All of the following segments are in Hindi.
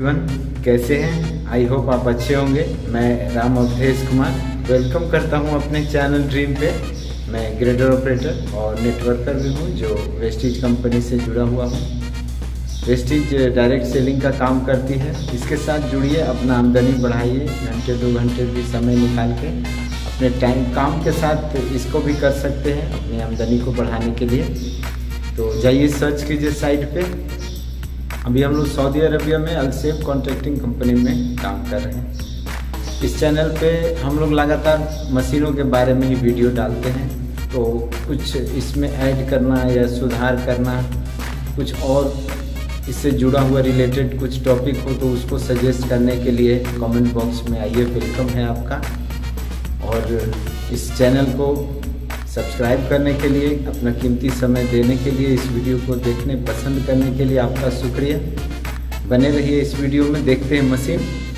एवरीवन, कैसे हैं? आई होप आप अच्छे होंगे। मैं राम अवधेश कुमार वेलकम करता हूं अपने चैनल ड्रीम पे। मैं ग्रेडर ऑपरेटर और नेटवर्कर भी हूं जो वेस्टीज कंपनी से जुड़ा हुआ हूं। वेस्टीज डायरेक्ट सेलिंग का काम करती है। इसके साथ जुड़िए, अपना आमदनी बढ़ाइए। घंटे 2 घंटे भी समय निकाल के अपने टाइम काम के साथ इसको भी कर सकते हैं अपनी आमदनी को बढ़ाने के लिए। तो जाइए सर्च कीजिए साइट पे। अभी हम लोग सऊदी अरबिया में अलसेफ कॉन्ट्रैक्टिंग कंपनी में काम कर रहे हैं। इस चैनल पे हम लोग लगातार मशीनों के बारे में ही वीडियो डालते हैं। तो कुछ इसमें ऐड करना या सुधार करना, कुछ और इससे जुड़ा हुआ रिलेटेड कुछ टॉपिक हो तो उसको सजेस्ट करने के लिए कमेंट बॉक्स में आइए, वेलकम है आपका। और इस चैनल को सब्सक्राइब करने के लिए, अपना कीमती समय देने के लिए, इस वीडियो को देखने पसंद करने के लिए आपका शुक्रिया। बने रहिए इस वीडियो में, देखते हैं मशीन।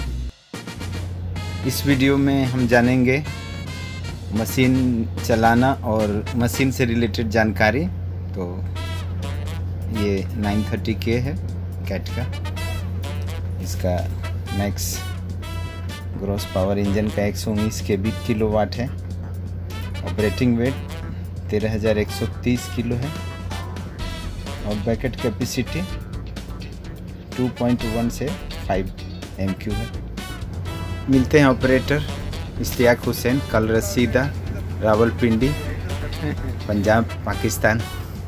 इस वीडियो में हम जानेंगे मशीन चलाना और मशीन से रिलेटेड जानकारी। तो ये 930K है कैट का। इसका मैक्स ग्रॉस पावर इंजन का 119 kW है। ऑपरेटिंग वेट 13,130 किलो है और बैकेट कैपेसिटी 2.1 से 5 MQ है। मिलते हैं ऑपरेटर इश्तियाक हुसैन, कल रसीदा, रावलपिंडी, पंजाब, पाकिस्तान।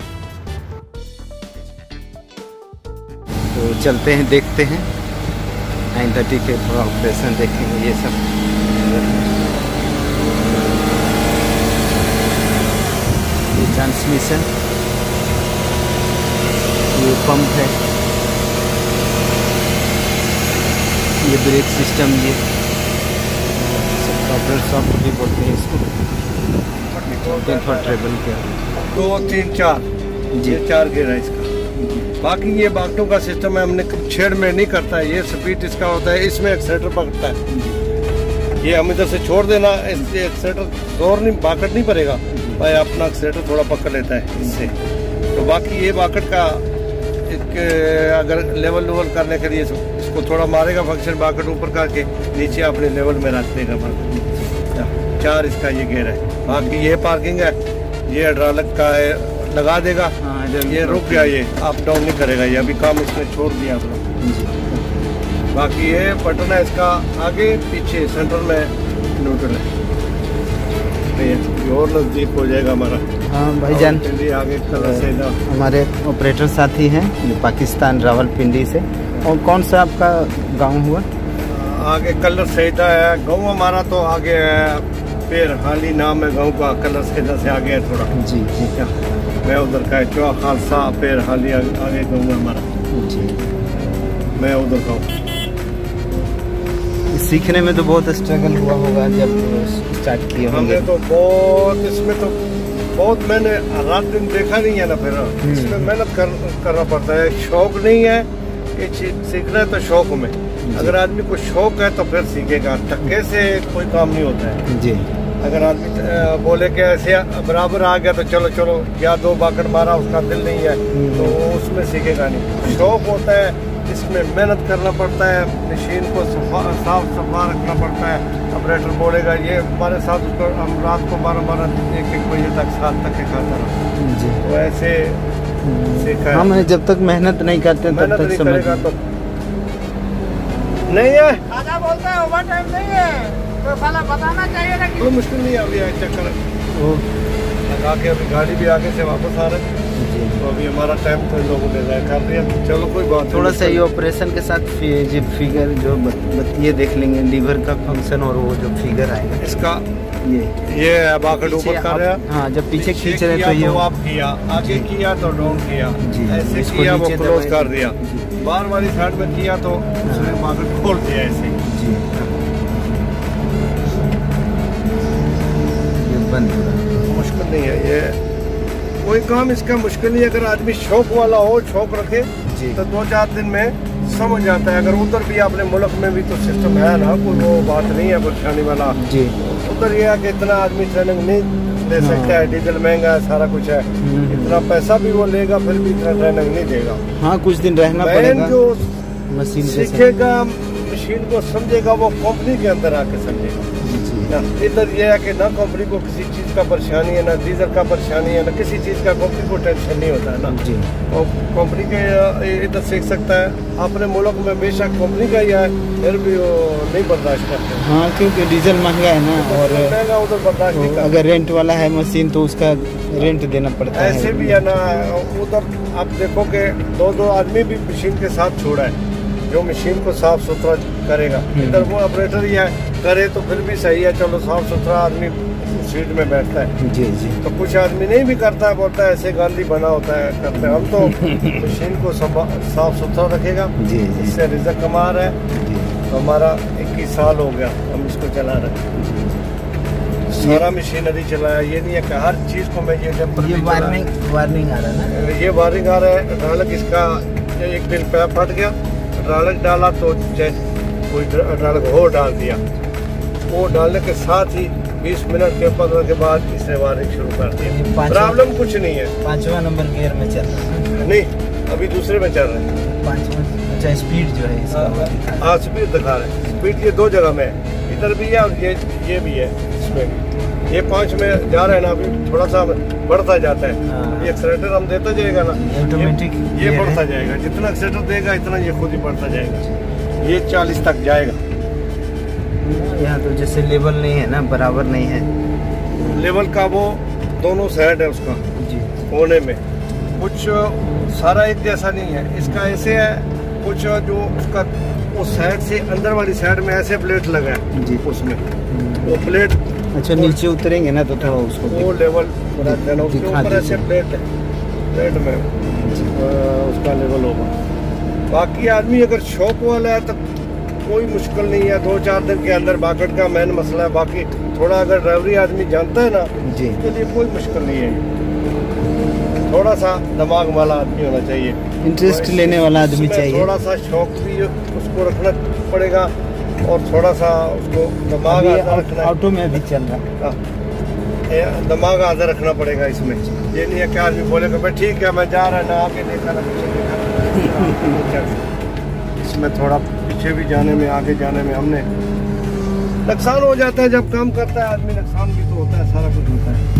तो चलते हैं, देखते हैं 930K पूरा ऑपरेशन देखेंगे। ये सब ट्रांसमिशन, ये पंप है, ये ब्रेक सिस्टम, ये ऑपरेटर सॉफ्ट भी बोलते हैं इसको। ट्रेबल के 2, 3, 4 जी, ये 4 गियर है इसका। बाकी ये बागटों का सिस्टम है, हमने छेड़ में नहीं करता है। ये स्पीड इसका होता है, इसमें एक्सीलेटर पकड़ता है। ये हम इधर से छोड़ देना, इससे एक्सीलेटर जोर नहीं, बाकट नहीं पड़ेगा भाई, अपना एक्सीलेटर थोड़ा पकड़ लेता है इससे। तो बाकी ये बाकट का अगर लेवल करने के लिए इसको थोड़ा मारेगा फंक्शन, बाकट ऊपर करके नीचे अपने लेवल में रख देगा। 4 इसका ये गेयर है। बाकी ये पार्किंग है, ये हाइड्रोलिक का है, लगा देगा। ये रुक गया, ये अप डाउन नहीं करेगा। ये अभी काम इसने छोड़ दिया अपना। बाकी ये बटन है इसका, आगे पीछे सेंटर में न्यूट्रल है। और नजदीक हो जाएगा हमारा। हाँ भाईजान, आगे से हमारे ऑपरेटर साथी हैं ये पाकिस्तान, रावलपिंडी से। और कौन सा आपका गांव हुआ? आगे कलर सहीदा है। गांव हमारा तो आगे है, पेर हाली नाम है गांव का। कलर सहीदा से आगे है थोड़ा। जी जी, मैं उधर का चौहा खालसा, पेर हाली आगे गांव है हमारा। जी, मैं उधर का हूँ। सीखने में तो बहुत स्ट्रगल हुआ होगा जब स्टार्ट किए होंगे। हमने तो बहुत इसमें तो बहुत मैंने रात दिन देखा नहीं है ना। फिर इसमें मेहनत करना पड़ता है। शौक नहीं है, ये चीज सीखना है तो शौक में। अगर आदमी को शौक है तो फिर सीखेगा। धक्के से कोई काम नहीं होता है जी। अगर आदमी बोले कि ऐसे बराबर आ गया तो चलो चलो, या 2 बाकट मारा, उसका दिल नहीं है तो उसमें सीखेगा नहीं। शौक होता है, इसमें मेहनत करना पड़ता है। मशीन को साफ सफा रखना पड़ता है। ऑपरेटर बोलेगा ये हमारे साथ, उसको हम रात को 12-12, 1-1 बजे तक, 7 तक के खाता रहा जी। तो ऐसे सीखा है। हम जब तक मेहनत नहीं करते तब तक समझेगा तो नहीं है। आधा बोलता है ओवर टाइम नहीं है तो साला बताना चाहिए ना कि कोई मुश्किल नहीं। अभी चक्कर लगा के अभी गाड़ी भी आगे से वापस आ रहे हैं। तो अभी हमारा टाइम तो लोगों ने कर दिया। चलो कोई बात। थोड़ा सा ये ऑपरेशन के साथ फिगर जो ये देख लेंगे, लीवर का फंक्शन और वो जो फिगर आएगा इसका, ये बाकट ऊपर कर रहा है। हाँ, जब पीछे खींच रहे तो ये आप किया, आगे किया तो डाउन किया, ऐसे किया वो क्लोज कर दिया। बार वाली साइड में किया तो उसने बाकट खोल दिया ऐसे जी। ये बंद मुश्किल नहीं है, ये कोई काम इसका मुश्किल नहीं। अगर आदमी शौक वाला हो, शौक रखे तो 2-4 दिन में समझ जाता है। अगर उधर भी अपने मुल्क में भी तो सिस्टम है ना, कोई वो बात नहीं है परेशानी वाला जी। उधर ये है कि इतना आदमी ट्रेनिंग नहीं दे सकता है, डीजल महंगा है, सारा कुछ है। इतना पैसा भी वो लेगा फिर भी इतना ट्रेनिंग नहीं देगा। हाँ, कुछ दिन रहना पड़ेगा। जो मशीन सीखेगा, मशीन को समझेगा, वो कंपनी के अंदर आके समझेगा। इधर ये है कि ना कंपनी को किसी चीज़ का परेशानी है, ना डीजल का परेशानी है, ना किसी चीज़ का कंपनी को टेंशन नहीं होता है ना जी। और कंपनी के इधर सीख सकता है। अपने मुल्क में बेशक कंपनी का ही है, फिर भी वो नहीं बर्दाश्त करते। हाँ, क्योंकि डीजल महंगा है ना, और महंगा उधर बर्दाश्त नहीं करते। अगर रेंट वाला है मशीन तो उसका रेंट देना पड़ता है। ऐसे भी है ना, उधर आप देखो कि 2-2 आदमी भी मशीन के साथ छोड़ा है जो मशीन को साफ सुथरा करेगा। इधर वो ऑपरेटर ही है, करे तो फिर भी सही है, चलो साफ सुथरा आदमी सीट में बैठता है जी जी। तो कुछ आदमी नहीं भी करता है, बोलता है ऐसे गांधी बना होता है, करते हैं। हम तो मशीन को साफ सुथरा रखेगा जी, इससे रिजल्ट कमा रहा है। तो हमारा 21 साल हो गया हम इसको चला रहे हैं, सारा मशीनरी चलाया। ये नहीं है कि हर चीज को मैं ये वार्निंग आ रहा है ना, ये वार्निंग आ रहा है। हालांकि इसका एक दिन पैर फट गया, ड्रालक डाला तो कोई ड्रालक हो डाल दिया, वो डालने के साथ ही 20 मिनट के 15 के बाद इसने वार्निंग शुरू कर दिया। प्रॉब्लम कुछ नहीं है, 5वां नंबर गियर में चल रहा है। नहीं, अभी दूसरे में चल रहा है 5वां। अच्छा, स्पीड जो है इसका, हाँ स्पीड दिखा रहा है। स्पीड ये 2 जगह में है, इधर भी है और ये भी है, इसमें भी। ये 5 में जा रहा है ना, अभी थोड़ा सा बढ़ता जाता है। ये एक्सीलेटर हम देता जाएगा ना, ऑटोमेटिक ये बढ़ता जाएगा। जितना एक्सीलेटर देगा इतना ये खुद ही बढ़ता जाएगा। ये 40 तक जाएगा। यहाँ तो जैसे लेवल नहीं है ना, बराबर नहीं है लेवल का, वो दोनों साइड है उसका जी। कोने में कुछ सारा एक जैसा नहीं है, इसका ऐसे है। कुछ जो उसका उस साइड से अंदर वाली साइड में ऐसे प्लेट लगा है जी, उसमें वो प्लेट। अच्छा, नीचे उतरेंगे ना तो थोड़ा उसको वो लेवल देना, उसके ऊपर ऐसे प्लेट है, प्लेट में उसका लेवल होगा। बाकी आदमी अगर शौक वाला है तो कोई मुश्किल नहीं है, 2-4 दिन के अंदर बाकट का मेन मसला है। बाकी थोड़ा अगर ड्राइवरी आदमी जानता है ना जी, उसके लिए कोई मुश्किल नहीं है। थोड़ा सा दिमाग वाला आदमी होना चाहिए, इंटरेस्ट लेने वाला आदमी चाहिए, थोड़ा सा शौक भी उसको रखना पड़ेगा, और थोड़ा सा उसको दिमाग रखना। ऑटो में भी चल रहा है, दिमाग आधा रखना पड़ेगा इसमें। ये नहीं है कि आदमी बोलेगा भाई ठीक है मैं जा रहा है ना, आगे देखा ना पीछे देखा। इसमें थोड़ा पीछे भी जाने में, आगे जाने में हमने नुकसान हो जाता है। जब काम करता है आदमी, नुकसान भी तो होता है, सारा कुछ होता है।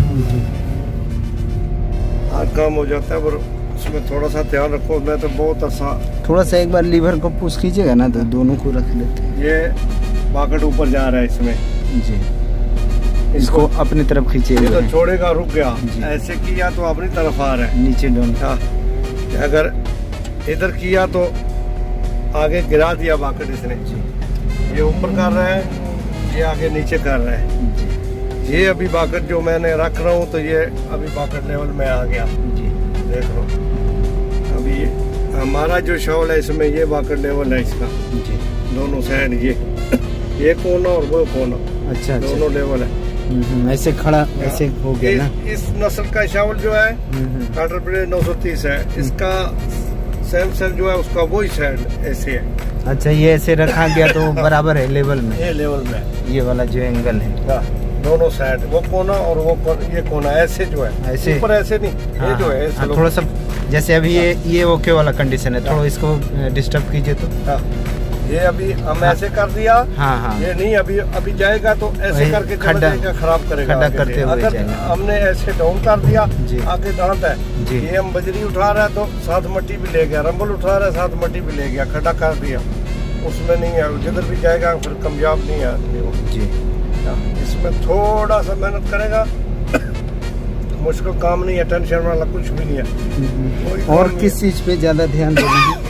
काम हो जाता है, पर उसमें थोड़ा सा ध्यान रखो। मैं तो बहुत अच्छा, थोड़ा सा एक बार लीवर को पुश कीजिएगा ना तो दोनों को रख लेते हैं। ये बाकट ऊपर जा रहा है इसमें जी, इसको अपनी तरफ खींचिए। तो छोड़ेगा, रुक गया, ऐसे किया तो अपनी तरफ आ रहा है, नीचे डाउन। हाँ, अगर इधर किया तो आगे गिरा दिया बाकट इसने जी। ये ऊपर कर रहा है, ये आगे नीचे कर रहा है जी। ये अभी बाकट जो मैंने रख रहा हूँ तो ये अभी बाकट लेवल में आ गया जी, देख लो। अभी हमारा जो शॉल है इसमें ये बाकट लेवल है इसका जी, दोनों साइड ये कोना और वो कोना। अच्छा, दोनों लेवल है। ऐसे खड़ा ऐसे हो गया ना। इस नस्ल का शावल जो है कैटरपिलर 930 है, इसका सेम सेल जो है उसका वही साइड ऐसे है। अच्छा, ये ऐसे रखा गया तो बराबर है लेवल में, ये लेवल में, ये वाला जो एंगल है दोनों साइड, वो कोना और वो ये कोना ऐसे जो है, ऐसे ऊपर ऐसे नहीं, ये जो है थोड़ा सा जैसे अभी ये ओके वाला कंडीशन है, थोड़ा इसको डिस्टर्ब कीजिए तो। ये अभी हम ऐसे कर दिया। हाँ। ये नहीं, अभी जाएगा तो ऐसे करके खड्डा खराब करेगा, खड्डा करते हुए अगर हमने ऐसे डाउन कर दिया आगे दांत है। ये हम बजरी उठा रहा है तो साथ मट्टी भी ले गया, रंबल उठा रहा है साथ मट्टी भी ले गया, खड्डा कर दिया, उसमें नहीं है। जिधर भी जाएगा फिर कामयाब नहीं है आदमी वो जी। इसमें थोड़ा सा मेहनत करेगा, मुश्किल काम नहीं है, टेंशन वाला कुछ भी नहीं है। और किस चीज पे ज्यादा ध्यान देना?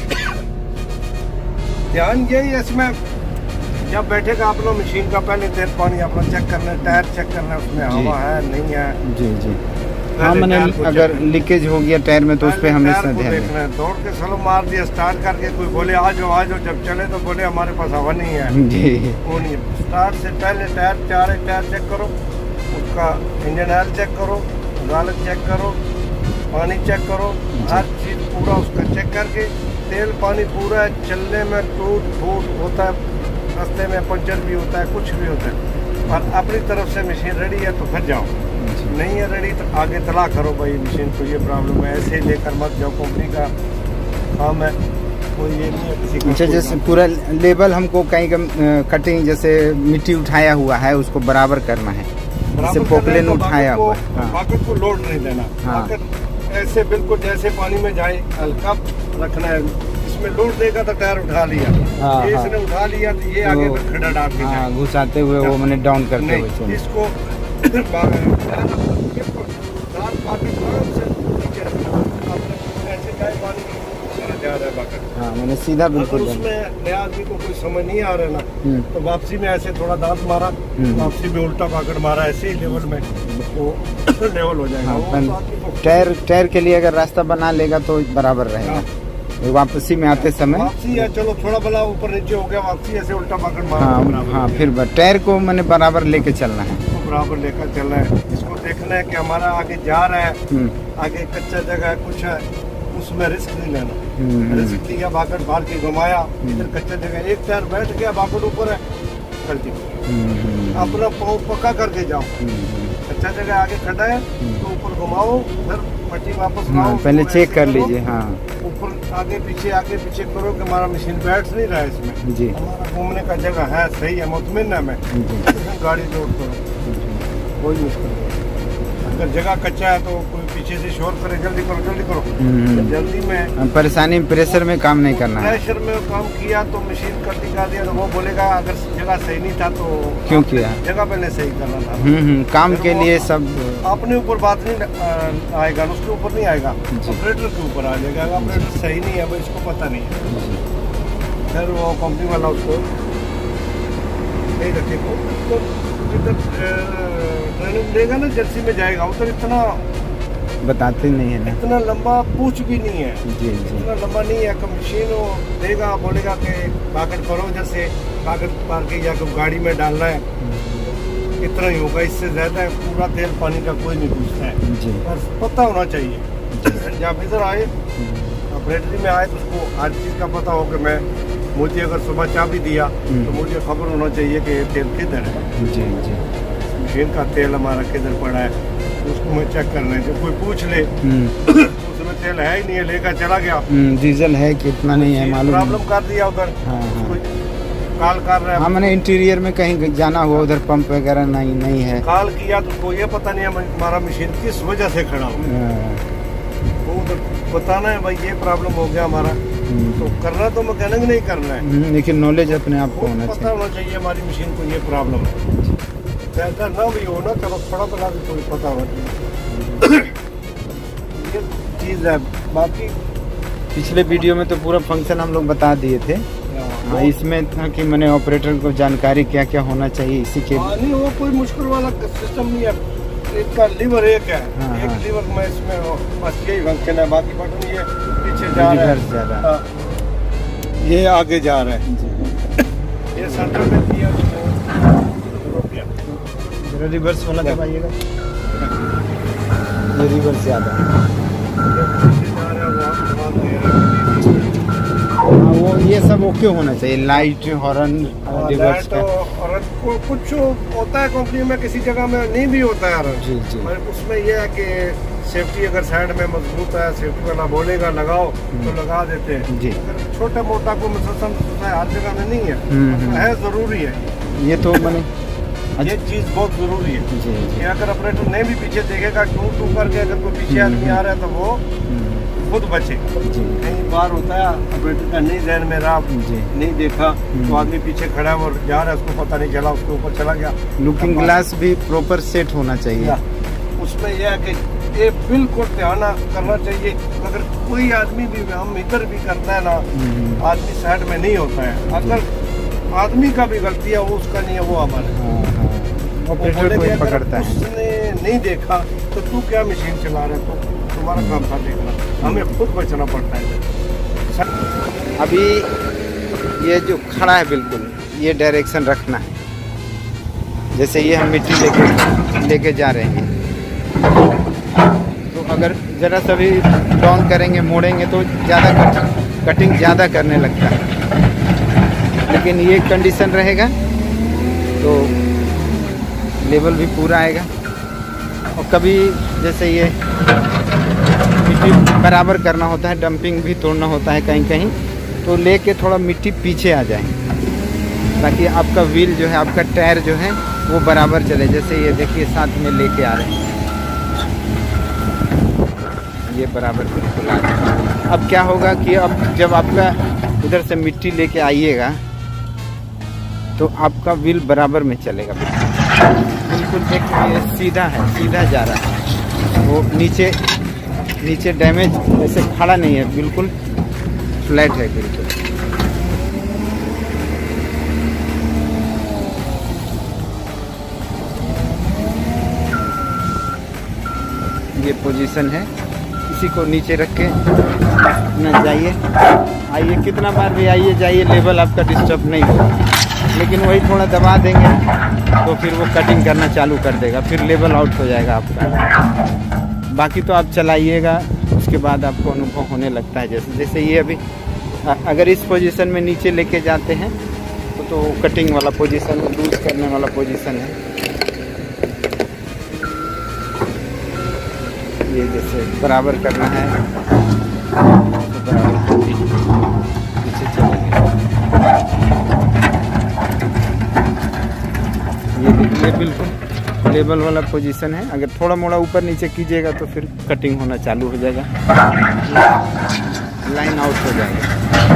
ध्यान यही है इसमें, जब बैठेगा अपना मशीन का पहले तेल पानी अपना चेक करना है, टायर चेक करना है उसमें हवा है नहीं है जी जी। हाँ, मैंने अगर लीकेज हो गया टायर में तो उस पर हमेशा ध्यान देखना है। दौड़ के स्लो मार दिया स्टार्ट करके, कोई बोले आ जाओ, जब चले तो बोले हमारे पास हवा नहीं है जी। वो नहीं, स्टार्ट से पहले टायर चेक करो, उसका इंजन ऑयल चेक करो, गालक चेक करो, पानी चेक करो, हर चीज़ पूरा उसका चेक करके, तेल पानी पूरा है। चलने में टूट फूट होता है, रास्ते में पंचर भी होता है, कुछ भी होता है, और अपनी तरफ से मशीन रेडी है तो फिर जाओ, नहीं है रेडी तो आगे तलाश करो भाई मशीन को ये प्रॉब्लम है, ऐसे ही लेकर मत जाओ। कंपनी का काम है, कोई ये नहीं है किसी का। अच्छा, जैसे पूरा लेवल हमको कहीं कटिंग जैसे मिट्टी उठाया हुआ है उसको बराबर करना है, जैसे पोकलेन उठाया हुआ है। बाकेट को लोड नहीं देना। बाकेट ऐसे बिल्कुल जैसे पानी में जाए हल्का रखना है। इसमें लोड देगा तो टायर उठा लिया, ये इसने उठा लिया तो ये आगे फिर खड़ा डाल के घुसाते हुए वो मैंने डाउन करते हुए इसको हाँ, मैंने सीधा बिल्कुल। उसमें नया आदमी को कोई समझ नहीं आ रहा ना, तो वापसी में ऐसे थोड़ा दांत मारा, वापसी में उल्टा बाकेट मारा, ऐसे ही लेवल में वो लेवल हो जाएगा। टायर के लिए अगर रास्ता बना लेगा तो बराबर रहेगा। वापसी में आते समय वापसी या चलो थोड़ा भला ऊपर नीचे हो गया, वापसी ऐसे उल्टा बाकेट मारा। हाँ, फिर टायर को मैंने बराबर लेके चलना है, बराबर लेकर चलना है। इसको देखना है कि हमारा आगे जा रहा है, आगे कच्चा जगह है कुछ है, उसमें रिस्क नहीं लेना। रिस्क लिया, बाकेट बाहर के घुमाया, इधर कच्चा जगह, एक टायर बैठ गया, बाकेट ऊपर है, गलती अपना पाँव पक्का करके जाओ। कच्चा जगह आगे खड़ा है तो ऊपर घुमाओ, फिर मट्टी वापस लाओ। पहले चेक कर लीजिए। हाँ, ऊपर आगे पीछे करो कि हमारा मशीन बैठ नहीं रहा है इसमें जी, हमारा घूमने का जगह है, सही है, मुतमिन है। मैं गाड़ी लोड करो, कोई मुश्किल नहीं। अगर जगह कच्चा है तो कोई पीछे से शोर करे जल्दी करो। जल्दी में परेशानी प्रेशर में काम नहीं करना है। प्रेशर में काम किया तो मशीन कर दिया तो वो बोलेगा अगर जगह सही नहीं था तो क्यों किया, जगह पहले सही करना था। काम के लिए सब अपने ऊपर बात नहीं आएगा, उसके ऊपर नहीं आएगा, ऑपरेटर के ऊपर आ जाएगा। ऑपरेटर सही नहीं है वो, इसको पता नहीं है, फिर वो कंपनी वाला उसको नहीं रखेगा। ट्रेनिंग देगा ना, जर्सी में जाएगा उधर इतना बताते नहीं है ना, इतना लंबा पूछ भी नहीं है। जी, इतना लंबा नहीं है। मशीन वो देगा, बोलेगा कि बाकेट करो, जैसे बाकेट मार के या गाड़ी में डालना है, इतना ही होगा, इससे ज्यादा है। पूरा तेल पानी का कोई नहीं पूछता है जी। बस पता होना चाहिए। जब इधर आए ऑपरेटरी में आए तो उसको हर चीज का पता हो कि मुझे अगर सुबह चाबी दिया तो मुझे खबर होना चाहिए कि तेल किधर है। जी, मशीन का तेल हमारा किधर पड़ा है, उसको मैं चेक करना है। जब कोई पूछ ले उसमें तेल है ही नहीं है, लेकर चला गया, डीजल है कितना नहीं है मालूम, प्रॉब्लम कर दिया उधर। कॉल कर रहा है। हाँ, मैंने इंटीरियर में कहीं जाना हुआ, उधर पंप वगैरह नहीं है, कॉल किया तो उसको ये पता नहीं है हमारा मशीन किस वजह से खड़ा हो। वो उधर बताना है भाई ये प्रॉब्लम हो गया हमारा, तो करना तो मैकेनिक नहीं करना है, लेकिन नॉलेज अपने आप को होना चाहिए। पता होना चाहिए हमारी मशीन को ये प्रॉब्लम है, ऐसा ना भी हो ना, चलो थोड़ा बड़ा भी कोई पता होना चाहिए। ये चीज़ है। बाकी पिछले वीडियो में तो पूरा फंक्शन हम लोग बता दिए थे। हाँ, इसमें था कि मैंने ऑपरेटर को जानकारी क्या क्या होना चाहिए इसी के। नहीं, वो कोई मुश्किल वाला सिस्टम नहीं है। इसका लीवर एक है, एक लीवर में इसमें बस यही फंक्शन है। बाकी बटन ये पीछे जा रहा है, ये आगे जा रहा है, ये सेंटर में दिया रिवर्स वाला दबाइएगा, ये रिवर्स ज्यादा वो ये सब ओके होना चाहिए, लाइट हॉर्न रिवर्स का। और कुछ होता है कंपनी में, किसी जगह में नहीं भी होता है हॉर्न। जी जी। उसमें यह है कि सेफ्टी अगर साइड में मजबूत है, सेफ्टी वाला बोलेगा लगाओ तो लगा देते हैं जी। अगर छोटा मोटा को हर जगह में नहीं है, जरूरी है ये तो मैंने ये चीज बहुत जरूरी है जी, कि अगर ऑपरेटर नहीं भी पीछे देखेगा टू करके, अगर कोई पीछे आदमी आ रहा है तो वो खुद बचे। कई बार होता है ऑपरेटर का नहीं ध्यान में रहा, नहीं देखा तो आदमी पीछे खड़ा है और जा रहा है, उसको पता नहीं चला, उसके ऊपर चला गया। लुकिंग ग्लास भी प्रॉपर सेट होना चाहिए। उसमें यह है कि ये बिल्कुल ध्यान करना चाहिए। अगर कोई आदमी भी, हम इधर भी करता है ना, आदमी साइड में नहीं होता है, अगर आदमी का भी गलती है वो उसका नहीं है, वो हमारा ऑपरेटर को ही पकड़ता है। उसने नहीं देखा तो तू क्या मशीन चला रहा है, तो तुम्हारा काम था देखना, हमें खुद बचना पड़ता है। अभी ये जो खड़ा है बिल्कुल ये डायरेक्शन रखना है, जैसे ये हम मिट्टी लेके जा रहे हैं, तो अगर ज़रा सा भी डाउन करेंगे, मोड़ेंगे तो ज़्यादा कटिंग ज़्यादा करने लगता है। लेकिन ये कंडीशन रहेगा तो लेवल भी पूरा आएगा। और कभी जैसे ये मिट्टी बराबर करना होता है, डंपिंग भी तोड़ना होता है कहीं कहीं, तो लेके थोड़ा मिट्टी पीछे आ जाए, ताकि आपका व्हील जो है, आपका टायर जो है वो बराबर चले। जैसे ये देखिए साथ में लेके आ रहे हैं, ये बराबर बिल्कुल आ रहे। अब क्या होगा कि अब जब आपका उधर से मिट्टी लेके आइएगा तो आपका व्हील बराबर में चलेगा। बिल्कुल देखिए सीधा है, सीधा जा रहा है, वो नीचे डैमेज ऐसे खड़ा नहीं है, बिल्कुल फ्लैट है बिल्कुल। ये पोजीशन है, इसी को नीचे रख के अपना जाइए, आइए, कितना बार भी आइए जाइए, लेवल आपका डिस्टर्ब नहीं होगा। लेकिन वही थोड़ा दबा देंगे तो फिर वो कटिंग करना चालू कर देगा, फिर लेवल आउट हो जाएगा आपका। बाकी तो आप चलाइएगा, उसके बाद आपको अनुभव होने लगता है। जैसे ये अभी अगर इस पोजीशन में नीचे लेके जाते हैं तो कटिंग वाला पोजीशन, लूज करने वाला पोजीशन है। ये जैसे बराबर करना है तो बराबर पीछे चलेंगे। ये बिल्कुल लेवल वाला पोजीशन है। अगर थोड़ा मोड़ा ऊपर नीचे कीजिएगा तो फिर कटिंग होना चालू हो जाएगा, लाइन आउट हो जाएगा।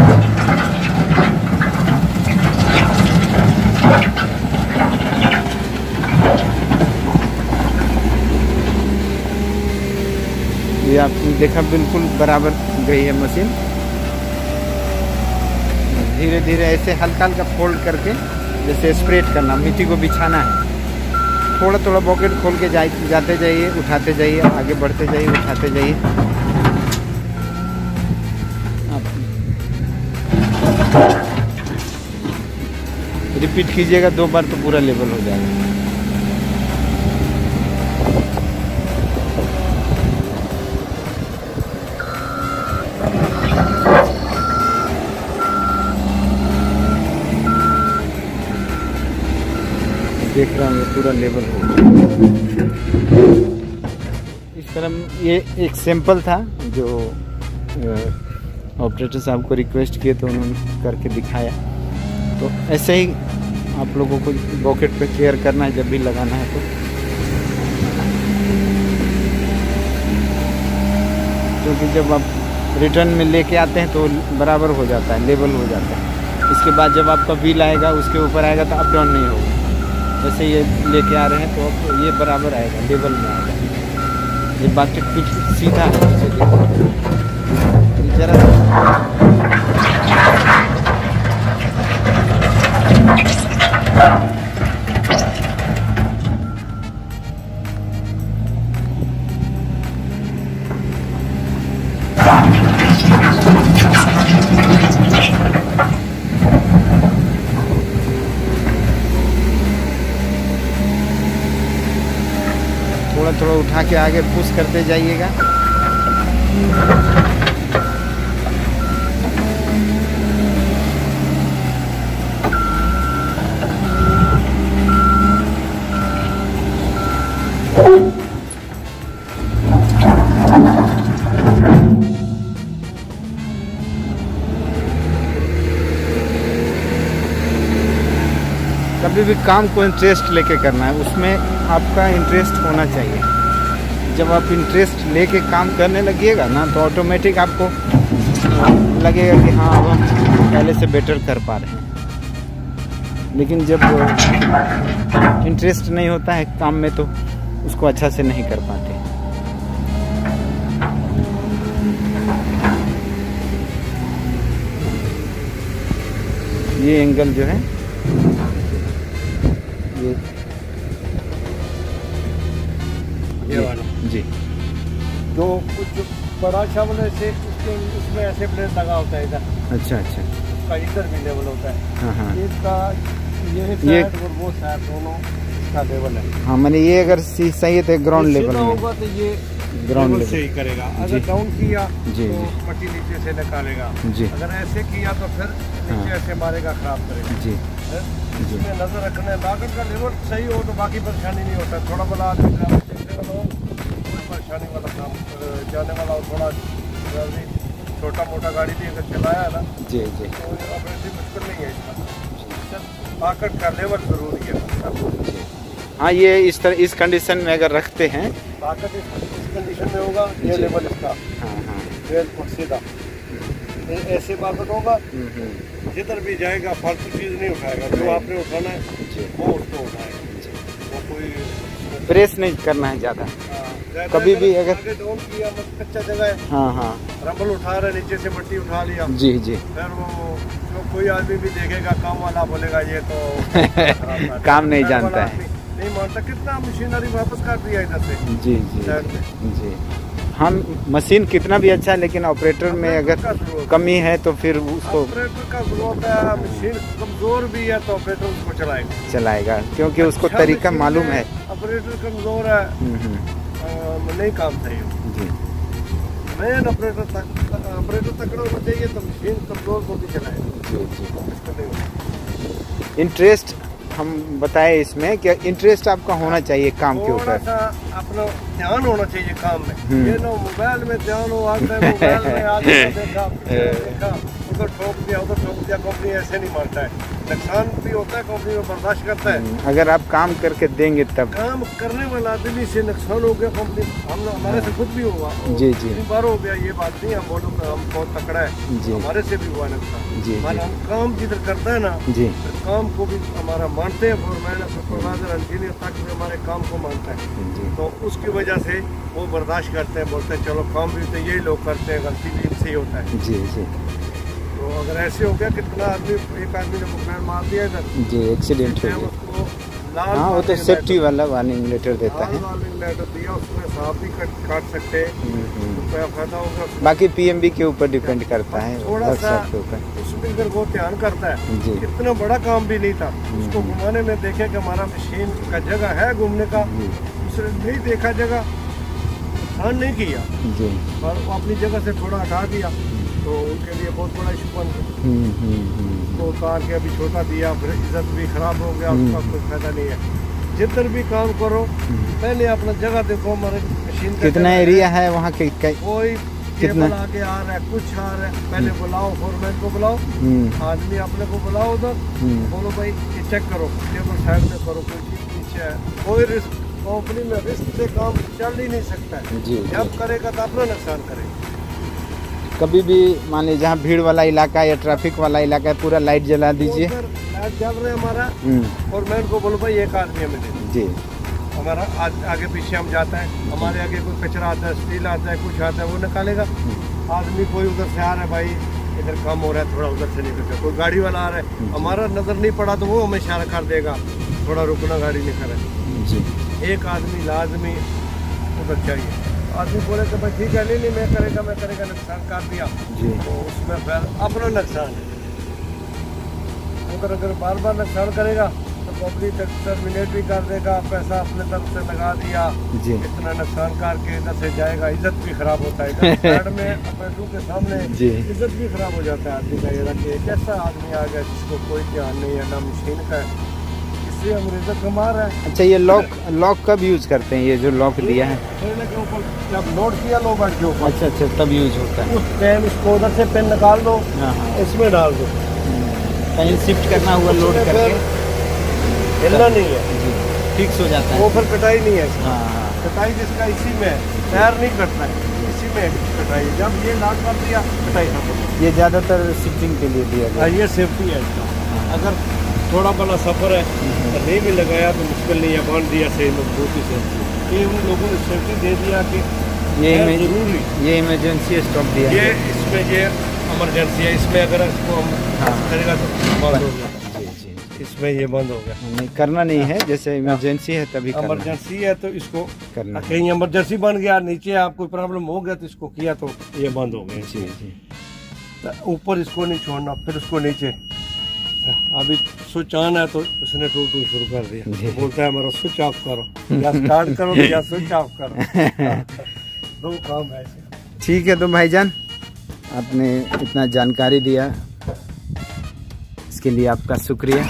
ये आपने देखा बिल्कुल बराबर गई है मशीन। धीरे धीरे ऐसे हल्का हल्का फोल्ड करके जैसे स्प्रेड करना, मिट्टी को बिछाना है। थोड़ा थोड़ा बॉकेट खोल के जाते जाइए, उठाते जाइए, आगे बढ़ते जाइए, उठाते जाइए। रिपीट कीजिएगा 2 बार तो पूरा लेवल हो जाएगा। देख रहा हूँ ये पूरा लेवल हो गया। इस तरह ये एक सैंपल था जो ऑपरेटर साहब को रिक्वेस्ट किए तो उन्होंने करके दिखाया। तो ऐसे ही आप लोगों को बॉकेट पे केयर करना है जब भी लगाना है तो। क्योंकि जब आप रिटर्न में लेके आते हैं तो बराबर हो जाता है, लेवल हो जाता है। इसके बाद जब आपका व्हील आएगा उसके ऊपर आएगा तो अप डाउन नहीं होगा। जैसे ये लेके आ रहे हैं तो ये बराबर आएगा, लेवल में आएगा। ये बास्केट बिल्कुल सीधा है, जरा थोड़ा थोड़ा उठा के आगे पुश करते जाइएगा। कभी भी काम को इंटरेस्ट लेके करना है, उसमें आपका इंटरेस्ट होना चाहिए। जब आप इंटरेस्ट लेके काम करने लगिएगा ना तो ऑटोमेटिक आपको लगेगा कि हाँ अब हम पहले से बेटर कर पा रहे हैं। लेकिन जब इंटरेस्ट नहीं होता है काम में तो उसको अच्छा से नहीं कर पाते। ये एंगल जो है ये वाला जी, जो कुछ बड़ा चावल ऐसे उसमें ऐसे प्लेट लगा होता है इधर। अच्छा अच्छा, उसका इधर भी लेवल होता है। हाँ हाँ, इसका ये साइड और वो साइड दोनों का लेवल है। हाँ मैंने ये अगर सही है तो ग्राउंड लेवल में होगा तो ये ग्राउंड लेवल से ही करेगा। अगर डाउन किया जी तो पट्टी नीचे से निकालेगा जी, अगर ऐसे किया तो फिर नीचे ऐसे मारेगा, खराब करेगा जी जी। इसमें नजर रखना, लागत का लेवल सही हो तो बाकी परेशानी नहीं होता। थोड़ा बड़ा आदमी कोई परेशानी वाला काम जाने वाला और थोड़ा छोटा मोटा गाड़ी भी अगर चलाया ना जी जी, तो ऑपरेशन मुश्किल नहीं है इसका, ताकत का लेवल जरूरी है। हाँ, ये इस तरह इस कंडीशन में अगर रखते हैं, ताकत इस कंडीशन में होगा, ये लेवल इसका हाँ हाँ, बिल्कुल सीधा ऐसे ताकत होगा, जिधर भी जाएगा फालतू चीज़ नहीं उठाएगा, जो आपने उठाना है वो उसको उठाएगा, वो कोई प्रेस नहीं करना है ज़्यादा। कभी भी अगर डाउन किया, कच्चा जगह है, हाँ हाँ, रंबल उठा रहे, नीचे से मट्टी उठा लिया, जी जी, फिर वो जो कोई आदमी भी देखेगा, काम वाला बोलेगा ये तो काम नहीं जानता है, नहीं मानता, कितना मशीनरी वापस कर दिया इधर से। जी जी जी, हम मशीन कितना भी अच्छा है, लेकिन ऑपरेटर में अगर कमी है तो फिर उसको ऑपरेटर का जरूरत है। मशीन कमजोर भी है तो ऑपरेटर उसको चलाएगा, क्योंकि उसको तरीका मालूम है। ऑपरेटर कमजोर है, नहीं काम सही जी, मेन ऑपरेटर तकड़ा होना चाहिए तो मशीन कमजोर को भी चलाएगा। जी, इंटरेस्ट हम बताए इसमें कि इंटरेस्ट आपका होना चाहिए काम के ऊपर, अपना ध्यान होना चाहिए काम में। ये ना मोबाइल में ध्यान हो, आता है मोबाइल में आगे देखा उधर ठोक दिया, कंपनी ऐसे नहीं मानता है, नुकसान भी होता है, कंपनी में बर्दाश्त करता है। अगर आप काम करके देंगे तब, काम करने वाला आदमी से नुकसान हो गया, कंपनी हमारे से खुद भी हुआ, जी जी, बार हो गया, ये बात नहीं हम बोलो हम बहुत तकड़ा है जी, हमारे से भी हुआ नुकसान जी, हम काम जिधर करता है ना जी, काम को भी हमारा मानते हैं, और मैंने सुपरवाइजर इंजीनियर तक भी हमारे काम को मानता है, तो उसकी वजह से वो बर्दाश्त करते हैं, बोलते हैं चलो काम भी तो यही लोग करते हैं, गलती भी इनसे ही होता है जी जी। तो अगर ऐसे हो गया, कितना आदमी, एक आदमी ने मुकैर मार दिया इधर जी, एक्सीडेंट हो गया, हाँ वो तो सेफ्टी वाला वार्निंग लेटर देता है, वार्निंग लेटर दिया, उसमें सांप भी काट सकते हैं, फायदा होगा। बाकी पीएमबी के ऊपर डिपेंड करता है, थोड़ा सा उसमें अगर वो ध्यान करता है जी, इतना बड़ा काम भी नहीं था उसको घुमाने में, देखे कि हमारा मशीन का जगह है घूमने का, उसने नहीं देखा जगह, ध्यान नहीं किया जी, और वो अपनी जगह से थोड़ा हटा दिया, तो उनके लिए बहुत बड़ा इशू बन गया, तो उतार के अभी छोटा दिया, फिर इज्जत भी खराब हो गया, उसका कोई फायदा नहीं है। जिधर भी काम करो पहले अपना जगह देखो, हमारे मशीन कितना एरिया है वहाँ के, कोई केबल आगे आ रहा है, कुछ आ रहा है, पहले बुलाओ, फोरमैन को बुलाओ, आदमी अपने को बुलाओ उधर, बोलो भाई ये चेक करो, केबल साइड में करो, कोई चीज पीछे है, कोई रिस्क, कंपनी में रिस्क से काम चल ही नहीं सकता है जी, जब करेगा तो अपना नुकसान करेगा। कभी भी मान लीजिए जहाँ भीड़ वाला इलाका या ट्रैफिक वाला इलाका है, पूरा लाइट जला दीजिए, लाइट जल रहा है हमारा, और मैं उनको बोलो भाई एक आदमी हमें जी, हमारा आगे पीछे हम जाता है, हमारे आगे कोई कचरा आता है, स्टील आता है, कुछ आता है, वो निकालेगा, आदमी कोई उधर से आ रहा है, भाई इधर काम हो रहा है, थोड़ा उधर से निकल जाए, कोई गाड़ी वाला आ रहा है, हमारा नजर नहीं पड़ा तो वो हमें इशारा कर देगा, थोड़ा रुकना, गाड़ी नहीं करे जी, एक आदमी लाजमी उधर चाहिए। आदमी बोले तो भाई ठीक है, नहीं मैं करेगा, नुकसान कर दिया जी, तो उसमें फिर अपना नुकसान है, अगर बार बार नुकसान करेगा तो पब्लिक टर्मिनेट भी कर देगा, पैसा अपने तरफ से लगा दिया जी, इतना नुकसान करके इधर से जाएगा, इज्जत भी खराब होता है, साइड में पैसों के सामने इज्जत भी खराब हो जाता है आदमी का, ये रखिए कैसा आदमी आ गया जिसको कोई ध्यान नहीं है, ना मशीन का, इसलिए हम इज्जत कमा रहे हैं। अच्छा, ये लॉक कब यूज करते हैं, ये जो लॉक दिया है, जब लोड किया लो बैठ के ऊपर, अच्छा तब यूज होता है, उस पेन, इसको उधर से पेन निकाल दो, इसमें डाल दो, कहीं शिफ्ट करना हुआ लोड करके, हिलना नहीं है जी, फिक्स हो जाता है, वो फिर कटाई नहीं है, कटाई जिसका इसी में तैयार नहीं करता है, इसी में कटाई, जब ये लॉक कर दिया कटाई खत्म। ये ज़्यादातर शिफ्टिंग के लिए दिया गया, ये सेफ्टी है इसका, अगर थोड़ा बड़ा सफ़र है तो नहीं भी लगाया तो मुश्किल नहीं है, बांध दिया सही मजबूती से, ये उन लोगों ने सेफ्टी दे दिया कि ये इमरजेंसी स्टॉप दिया, ये इसमें ये इमरजेंसी है, इसमें अगर इसको हम करेगा तो बंद हो गया जी, इसमें ये बंद हो गया, नहीं करना नहीं है, जैसे इमरजेंसी है तभी इमरजेंसी है तो इसको करना, कहीं इमरजेंसी बन गया, नीचे आपको प्रॉब्लम हो गया तो इसको किया तो ये बंद हो गया जी, ऊपर इसको नहीं छोड़ना, फिर उसको नीचे, अभी स्विच ऑन है तो उसने टू शुरू कर दिया, बोलता है हमारा स्विच ऑफ करो, या स्टार्ट करो या स्विच ऑफ करो, दो काम है ऐसे। ठीक है, तो भाईजान आपने इतना जानकारी दिया, इसके लिए आपका शुक्रिया।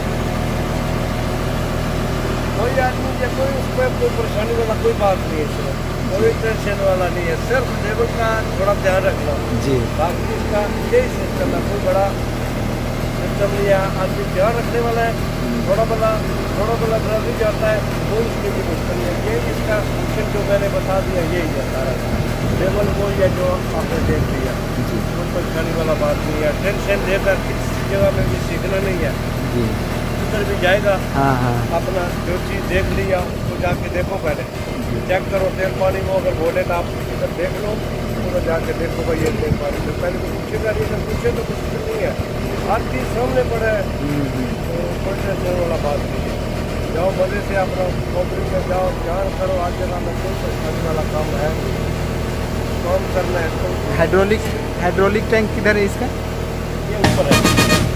कोई आदमी या कोई उसमें कोई परेशानी वाला कोई बात नहीं है। कोई टेंशन वाला नहीं है, सिर्फ लेबर का थोड़ा ध्यान रखना जी। बाकी इसका यही सिस्टम है, कोई बड़ा सिस्टम नहीं है। आदमी ध्यान रखने वाला है, थोड़ा बड़ा ड्राइव जाता है, कोई उसकी भी मुश्किल नहीं है। ये इसका फंक्शन जो मैंने बता दिया यही है सारा, लेवल वो है जो आपने देख लिया, कोई परेशानी वाला बात नहीं है। टेंशन लेकर किसी जगह में भी सीखना नहीं है, उधर भी जाएगा। अपना जो चीज़ देख लिया उसको जाके देखो, पहले चेक करो तेल पानी में, अगर बोले तो आप इधर देख लो, उधर जाके देखो भाई ये तेल पानी में, पहले तो पूछेगा नहीं, तो पूछे तो कुछ नहीं है, हर चीज़ सामने पड़े है, तो कोई टेंशन वाला बात नहीं है। जाओ मज़े से अपना कंपनी में जाओ, ध्यान करो, आज जगह में कोई परेशानी वाला काम है, काम करना है। तो हाइड्रोलिक टैंक किधर है इसका? ये ऊपर है,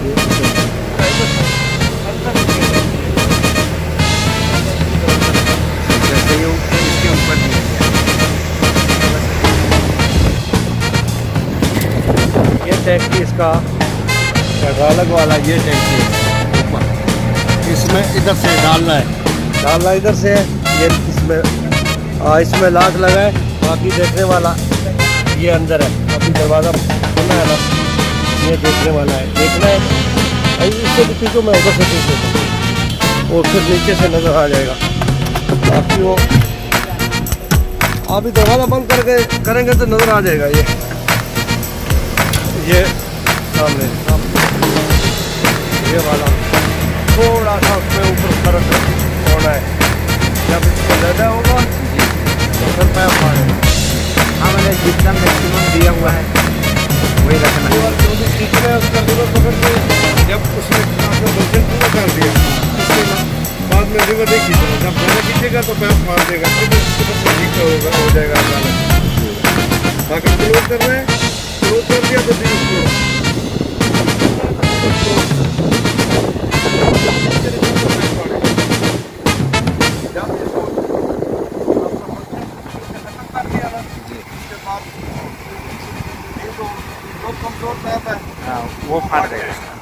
इसके ऊपर नहीं है। ये टैंकी इसका हाइड्रोलिक वाला, ये टैंकी ऊपर, इसमें इधर से डालना इधर से है, ये इसमें लाख लगा है, बाकी देखने वाला ये अंदर है। अभी दरवाज़ा खुला है ना, ये देखने वाला है, देखना है इससे भी खींचो, मैं उधर से खींचूँ, वो फिर नीचे से नज़र आ जाएगा। बाकी वो अभी दरवाज़ा बंद करके करेंगे तो नज़र आ जाएगा। ये सामने ये वाला थोड़ा सा उसमें ऊपर फर्क होना है, जब इसको ज़्यादा होगा तो फिर पैप मारेगा। हाँ, मैंने जितना मैक्सिमम दिया हुआ है वही रखना है। जो भी खींचना है उसका रिवर पकड़ के, जब उसने आपने दर्शन पूरा कर दिया उसके बाद में रिवर नहीं खींचना, जब ज़्यादा खींचेगा तो पैप मार देगा, फिर उसके ठीक हो जाएगा अचानक। बाकी क्लोज करना है, क्लोज कर दिया तो फिर उसको वो फाड़ देगा।